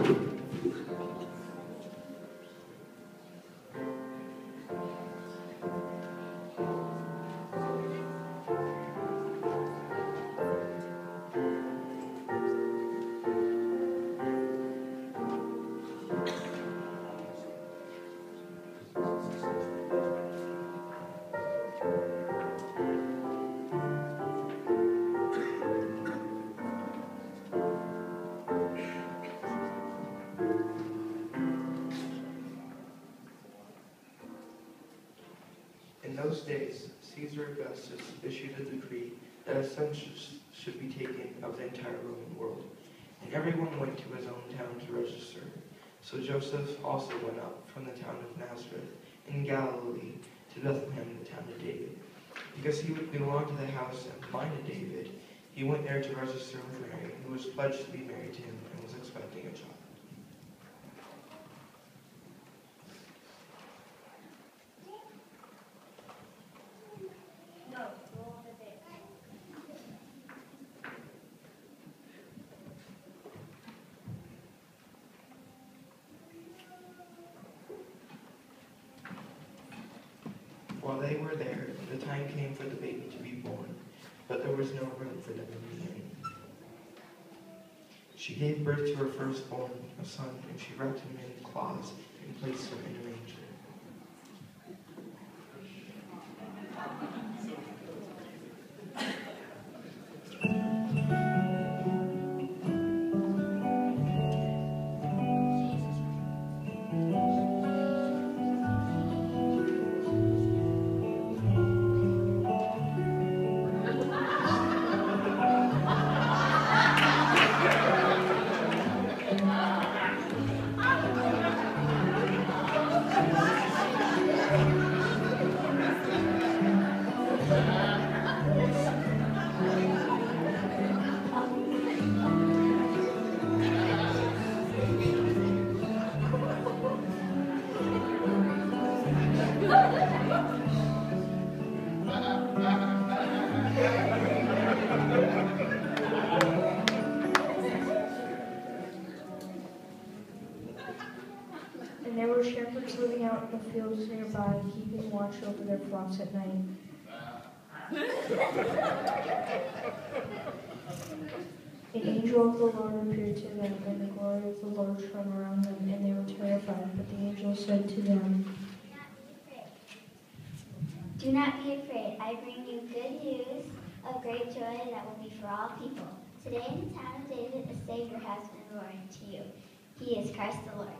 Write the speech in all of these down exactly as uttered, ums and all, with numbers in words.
In those days, Caesar Augustus issued a decree that a census should be taken of the entire Roman world, and everyone went to his own town to register. So Joseph also went up from the town of Nazareth in Galilee to Bethlehem, the town of David. Because he would belong to the house and line of David, he went there to register with Mary, who was pledged to be married to him and was expecting a child. While they were there, the time came for the baby to be born, but there was no room for them in the inn. She gave birth to her firstborn, a son, and she wrapped him in cloths and placed him in a manger. And there were shepherds living out in the fields nearby, keeping watch over their flocks at night. An angel of the Lord appeared to them, and the glory of the Lord shone around them, and they were terrified. But the angel said to them, "Do not be afraid. I bring you good news of great joy that will be for all people. Today in the town of David, a Savior has been born to you. He is Christ the Lord."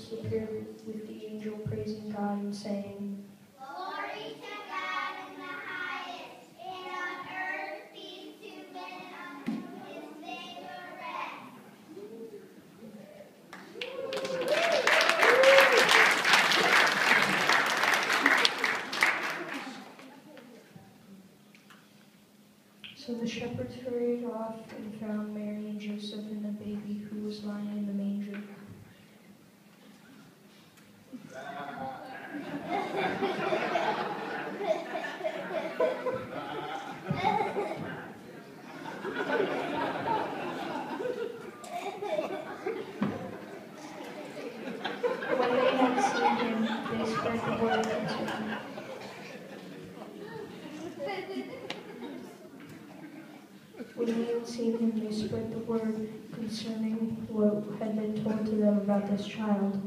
shepherds appeared with the angel praising God and saying, Glory to God in the highest, and on earth peace to men on whom his favor rests. So the shepherds hurried off and found Mary and Joseph and the baby who was lying in the manger. When they had seen him, they spread the word concerning When they had seen him, they spread the word concerning what had been told to them about this child.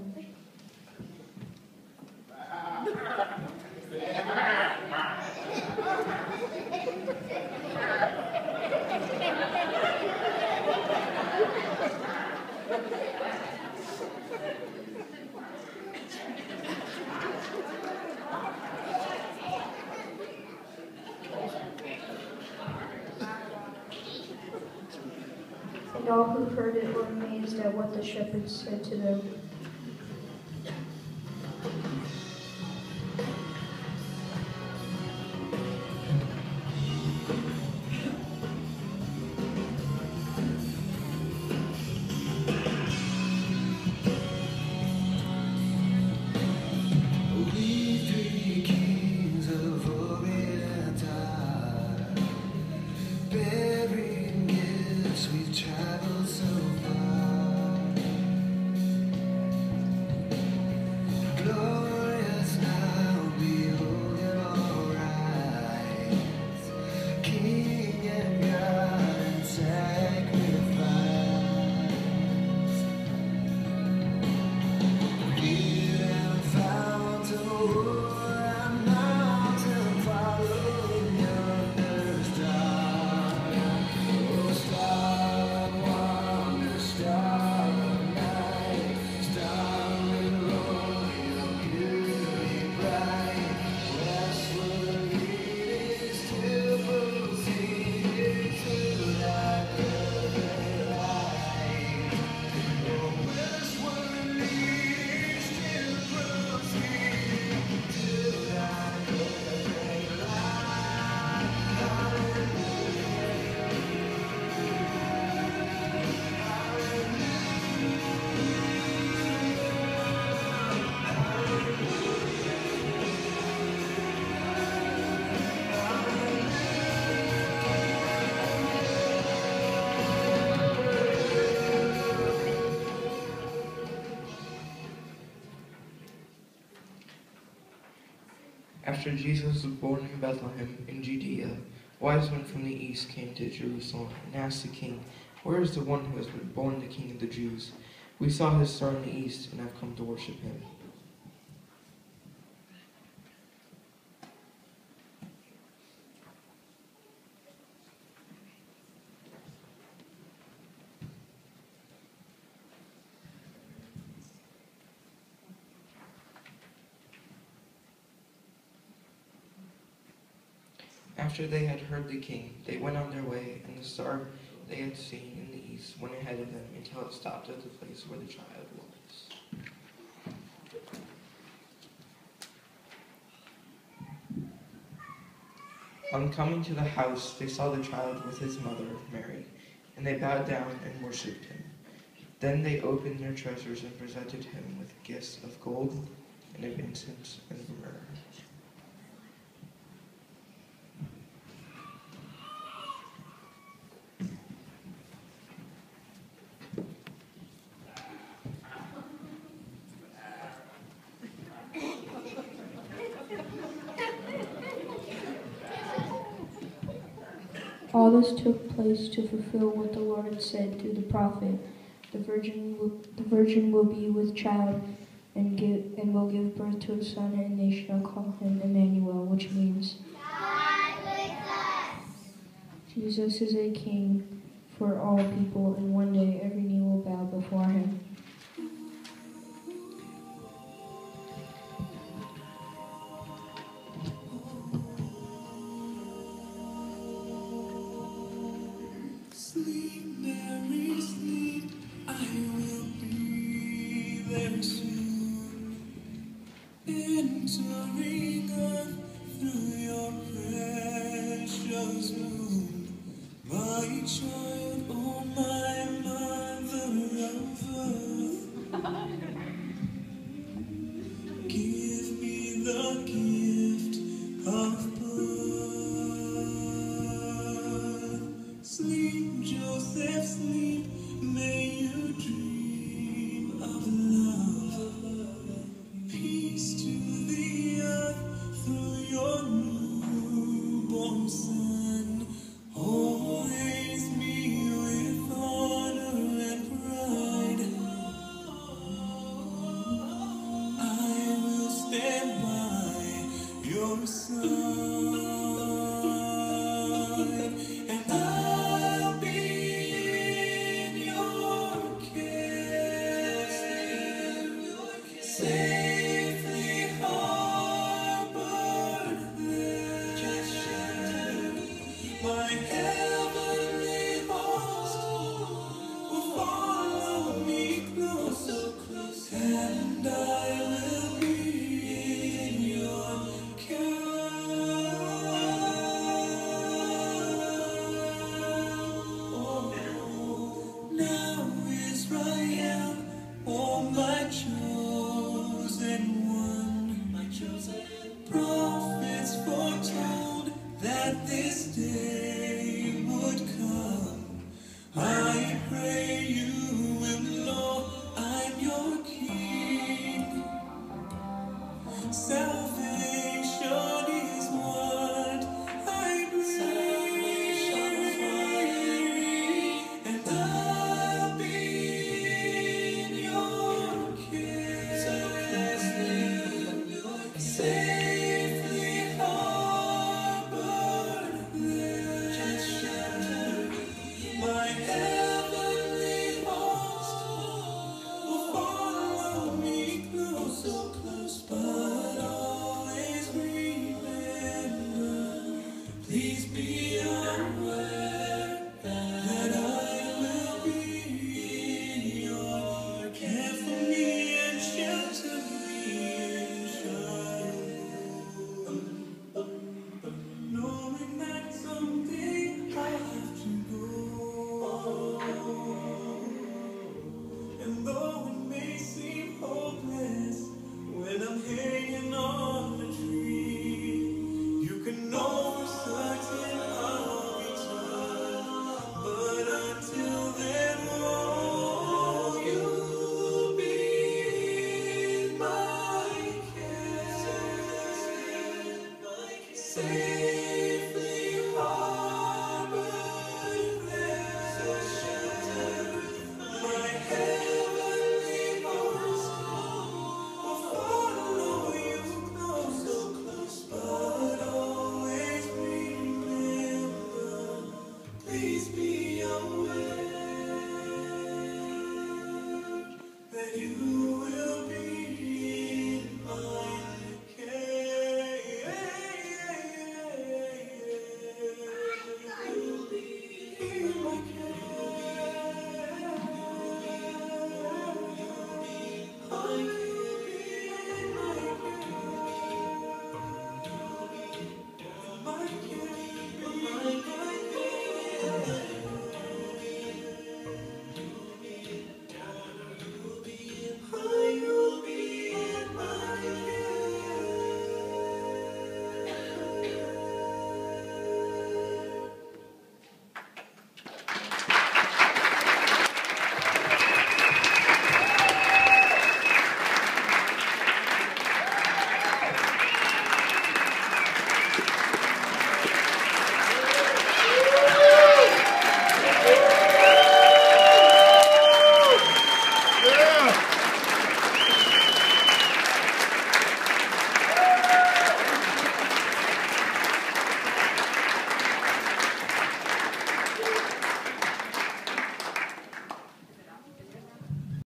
And all who heard it were amazed at what the shepherds said to them. We three kings of Orient are bearing gifts. We've traveled so far. Glorious now, behold your eyes, King and God and sacrifice. Here and found a war and mountain following yonder star. Oh, star of wonder, star of night, star with royal beauty bright, westward leading still proceeding to thy perfect light. Oh, westward leading still proceeding to thy perfect light. After Jesus was born in Bethlehem in Judea, wise men from the east came to Jerusalem and asked the king, "Where is the one who has been born the King of the Jews? We saw his star in the east and have come to worship him." After they had heard the king, they went on their way, and the star they had seen in the east went ahead of them until it stopped at the place where the child was. On coming to the house, they saw the child with his mother, Mary, and they bowed down and worshipped him. Then they opened their treasures and presented him with gifts of gold and of incense and myrrh. All this took place to fulfill what the Lord had said through the prophet. The virgin will, the virgin will be with child and give and will give birth to a son, and they shall call him Emmanuel, which means God with us. Jesus is a king for all people, and one day every knee will bow before him. Sleep, Mary, sleep. I will be there soon. Entering earth through your precious womb. My child, oh my mother of earth. Give me the gift of birth. Sleep, Joseph, sleep. May you dream of love. Peace to the earth through your newborn son. Oh, raise me with honor and pride. I will stand by your side, and I'll be in your care, safely harbored there. My heavenly host will follow me close, and I will be in your care. Oh, now Israel, oh my chosen one, my chosen prophets foretold that this day would come. I pray you will know I'm your King. Salvation is what I bring, and I'll be in your care, safely harbored there. My heavenly host will follow me close, so close by.